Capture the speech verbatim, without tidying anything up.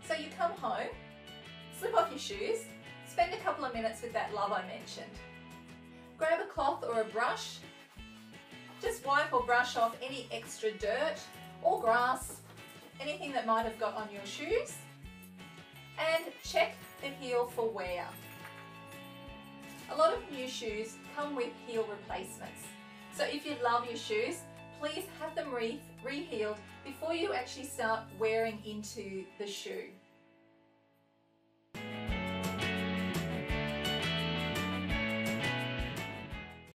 So you come home, slip off your shoes, spend a couple of minutes with that love I mentioned. Grab a cloth or a brush, just wipe or brush off any extra dirt or grass, anything that might have got on your shoes, and check the heel for wear. A lot of new shoes come with heel replacements. So if you love your shoes, please have them re- re-heeled before you actually start wearing into the shoe.